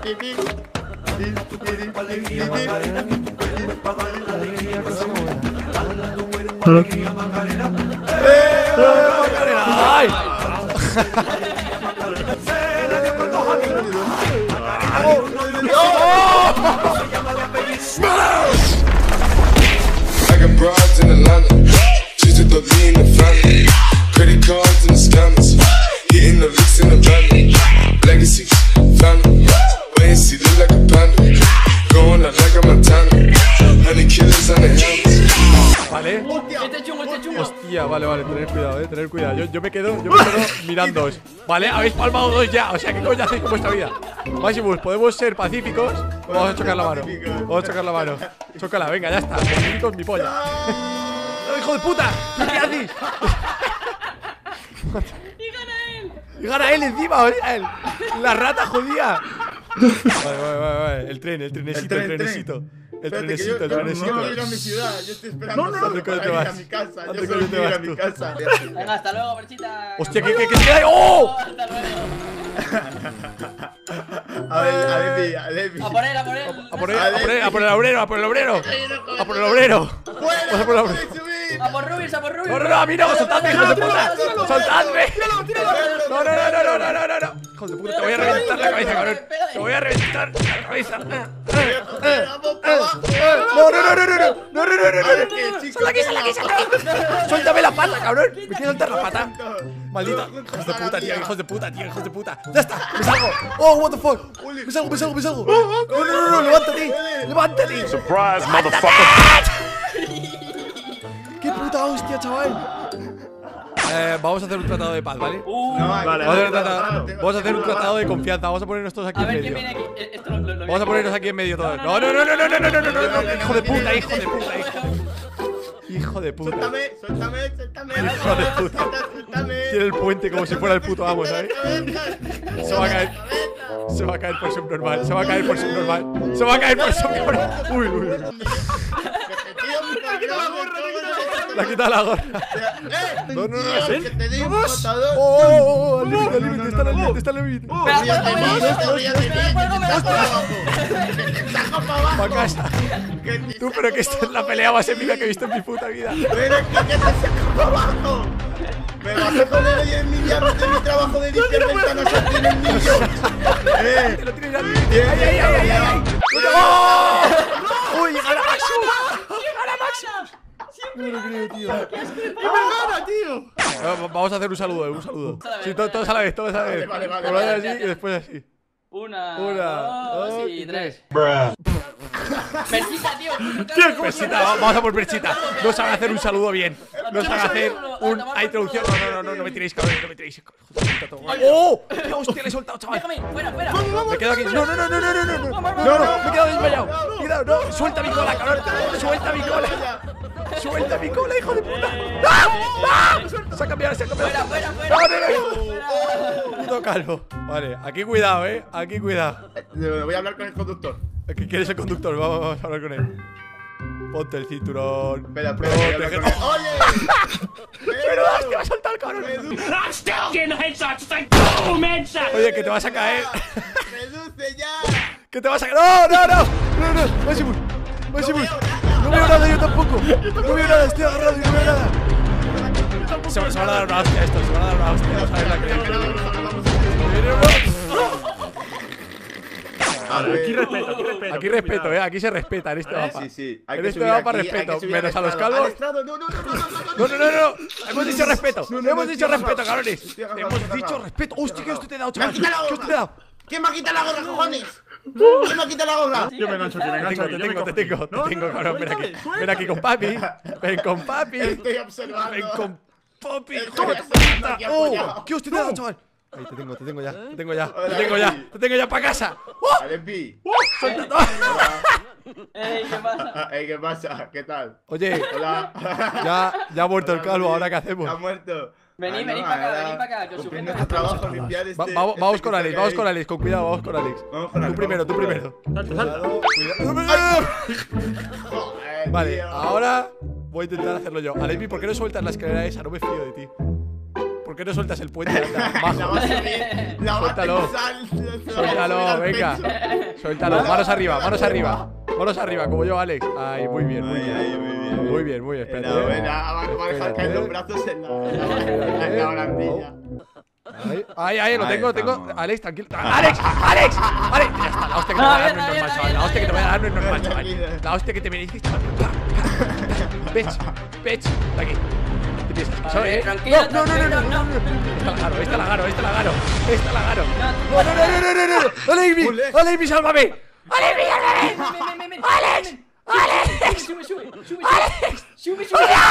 ¡Ay! I got broads in Atlanta, just to the lean the family, credit cards and the scammers, hitting the licks in the van, legacy, family, wait and see, look like a panda, going out like a Montana, honey killers on the helmets. Vale. Este chungo. Hostia, vale, tener cuidado. Yo me quedo mirándoos. Vale, habéis palmado dos ya. O sea, ¿qué coño hacéis con vuestra vida? Maximus, ¿podemos ser pacíficos? Vamos a chocar la mano. Vamos a chocar la mano. Chócala, venga, ya está. Pacíficos mi polla. ¡No, hijo de puta! ¿Qué haces? Y gana él encima, o sea, la rata jodida. Vale. El trenecito. El trenecito. No quiero ir a mi ciudad, yo estoy esperando solo para ir a mi casa. Yo solo quiero ir a mi casa. Venga, hasta luego, Perchita. Hostia, ¿qué hay? ¡Oh! Hasta luego. A ver, A por él. A por el obrero. A por el obrero. A por Rubis. No, a mí no, soltadme, hijos de puta. Soltadme. No. Hijos de puta, te voy a reventar la cabeza, cabrón. Te voy a reventar la cabeza. No. Sal aquí. Suéltame la pata, cabrón. Me quiero soltar la pata. Maldita. Hijos de puta. Ya está, me salgo. Oh, what the fuck. Me salgo. No, levántate. Surprise, motherfucker. ¡Qué puta hostia, chaval! Vamos a hacer un tratado de paz, ¿vale? Vale, Vamos a hacer un tratado de confianza. Vamos a ponernos todos aquí A en ver quién medio. viene aquí. Esto lo Vamos a ponernos aquí en medio todos. No. Hijo de puta. Hijo de puta. Suéltame. Hijo de puta. Tiene el puente como si fuera el puto amo, ¿sabes? Se va a caer por subnormal. Uy. Le ha quitado la gorra. No. Que te di un botador. Oh, al límite, está al límite. Pa' casa. Tú, pero que esta es la pelea más épica que he visto en mi puta vida. Pero es que te saco para abajo. Me vas a poner hoy en mi trabajo de limpiar ventanas aquí en el niño. Te lo tienes al límite. ¡Ay! ¡Oh! ¡Uy, gana Maximus! No me lo creo, tío. ¡Y me gana, tío! Vamos a hacer un saludo. Sí, todos a la vez. Vale. Por ahí así y después así. Una, dos dos y y tres. tres. Perchita, tío. Perchita, vamos a por Perchita. No sabe hacer un saludo bien. No sabe hacer una introducción. No me tiréis, cabrón. ¡Oh! ¡Qué hostia le he soltado, chaval! Déjame, fuera. Me quedo aquí. No, me he quedado desmayado. Cuidado, no. Suelta mi cola, cabrón. Suelta mi cola, hijo de puta. ¡Ah! Se ha cambiado. Fuera. No. Puto calvo. Vale, aquí cuidado, aquí cuidado. Voy a hablar con el conductor. ¿Quién es el conductor? Vamos a hablar con él. Ponte el cinturón. Espera, voy a hablar con él. ¡Oye! Pero es que va a soltar el cabrón. I'm still getting headshots. It's like boom, headshot. Oye, que te vas a caer. ¡Reduce ya! Que te vas a caer. No. Maximus. No veo nada, yo tampoco. No veo nada, estoy agarrado y no veo nada. Se van a dar una hostia esto, Vamos a ver la que Aquí respeto, aquí se respeta en este mapa. Sí. En este mapa respeto, menos a los calvos. No. Hemos dicho respeto, cabrones. Hemos dicho respeto. Hostia, ¿qué hostia te he dado, chaval? ¿Qué hostia te he dado? ¿Quién me ha quitado la gorra, cojones? ¿Quién me ha quitado la gorra? Yo me engancho. Te tengo, cabrón. Ven aquí con papi. Estoy observando. Ven con papi. ¿Qué hostia te he dado, chaval? Ahí te tengo ya para casa. Alepi. ¿Qué ¿Qué pasa? ¿Qué tal? Oye, Hola. ya ha muerto el calvo, ¿ahora qué hacemos? Ha muerto. Vení para acá, que os Cumpliendo tu trabajo, limpiar este. Vamos con Alex, con cuidado, vamos con Alex. Tú primero. Cuidado. Vale, ahora voy a intentar hacerlo yo. Alepi, ¿por qué no sueltas la escalera esa? No me fío de ti. ¿Por qué no sueltas el puente? Anda, La majo. vas a subir. La vas a Suéltalo. cruzar, se la vas a subir Suéltalo, al venga. pecho. Suéltalo, manos arriba, manos arriba. Manos arriba, como yo, Alex. Ay, muy bien, muy Ay, bien. ay, muy bien. Muy bien, muy bien. Espérate. Enhorabuena, va a dejar Espérate. caer los brazos en la barandilla. Ay, lo Ahí tengo. estamos. Alex, tranquilo. ¡Alex! ¡Alex! ¡Alex! Ya está, la hostia que te voy a dar no es normal, chaval. La hostia que te voy a dar no es normal, chaval. La hostia que te mereces, chaval. Pech, de aquí. ¿Qué piensas? ¿Que soy, Tranquilo, No. Esta la gano. No. ¡Alex, sálvame! Sube.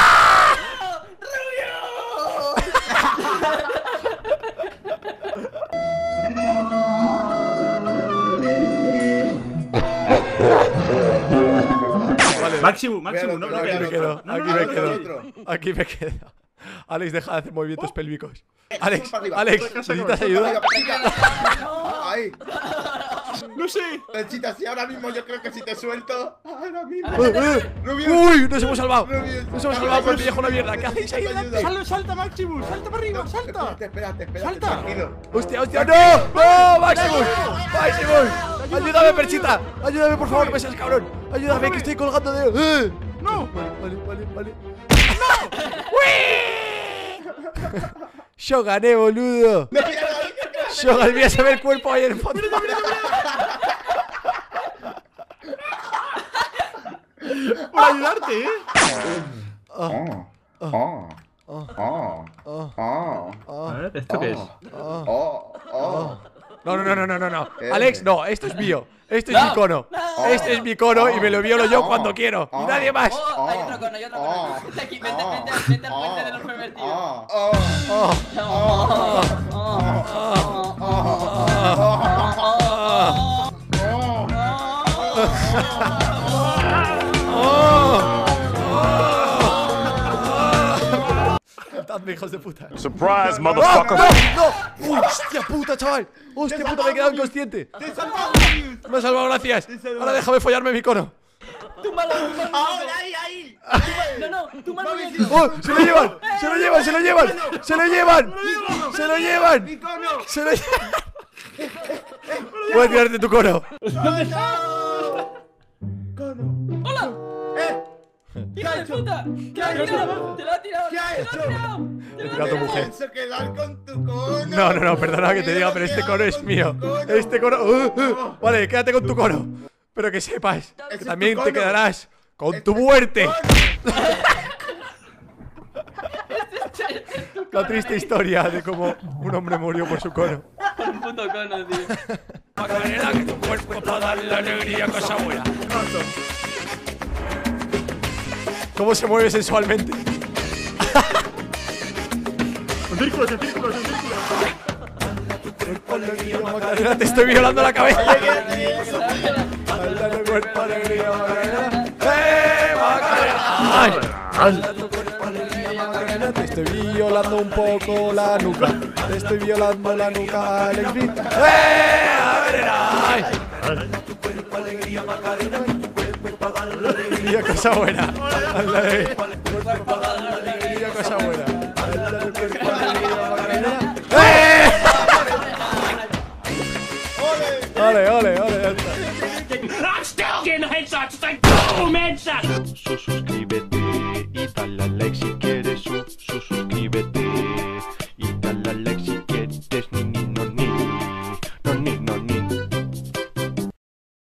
Máximo, no Aquí te me quedo, No, aquí me quedo. Alex, deja de hacer movimientos pélvicos. Alex, para arriba. ¿necesitas ayuda? Ahí. No sé. Perchita, si ahora mismo yo creo que si te suelto. Ahora mismo. Rubius. ¡Uy! Nos hemos salvado. Rubius. Nos hemos salvado por el viejo la mierda. ¿Qué hacéis ahí delante? Salta, Maximus. Salta para arriba, salta. Espérate. Salta. Tranquilo. ¡Hostia! ¡No! ¡Maximus! ¡Ayúdame, Perchita! ¡Ayúdame, por favor! ¡No me seas cabrón! ¡Ayúdame, que estoy colgando de... No. Vale. Yo gané, boludo. Yo gané, mira, se ve el cuerpo ahí en el fondo. Por ayudarte, A ver, ¿esto qué es? No. Alex, no, esto es mío. Este es mi cono. Este es mi cono y me lo violo yo cuando quiero. Y nadie más. Oh, hay otro cono. Vente aquí, vente al puente de los pervertidos. Matadme, hijos de puta. Surprise, motherfucker. ¡No! ¡Hostia puta, chaval! ¡Hostia puta, me he quedado inconsciente! ¡Te he salvado, Rubius! Me has salvado, gracias. Ahora déjame follarme mi cono. Túmbalo. ¡Ahora, ahí! No, túmbalo. ¡Oh! ¡Se lo llevan! ¡Se lo llevan! ¡Se lo llevan! ¡Se lo llevan! ¡Se lo llevan! ¡Mi cono! ¡Se lo llevan! Voy a tirarte tu cono. ¡Cono! ¡Hola! ¡Hijo de puta! ¿Qué has tirado? ¡Te lo ha tirado! ¿Qué ha hecho? He tirado a tu mujer. Pienso quedar con tu cono. No, perdona que te diga, pero este cono es mío. Este cono. Vale, quédate con tu cono. Pero que sepas que es también tu te cono. quedarás con tu muerte. La triste historia de cómo un hombre murió por su cono. Por un puto cono, tío. Macarena, que tu cuerpo para darle alegría a cosa buena. ¿Cómo se mueve sensualmente? En círculos. Macarena, te estoy violando la cabeza. Dale cuerpo, alegría, Macarena. Macarena! ¡Ay! Macarena, te estoy violando un poco la nuca. Te estoy violando la nuca, Alex Beat. Macarena! ¡Ay! Alegría, cosa buena. Alegría, cosa buena.